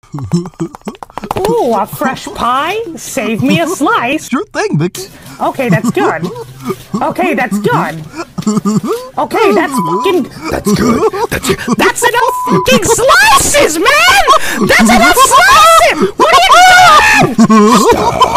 Ooh, a fresh pie? Save me a slice. Sure thing, Mickey. Okay, that's good. Okay, that's good. Okay, that's fucking... That's good. That's it. That's enough fucking slices, man! That's enough slices! What are you doing? Stop.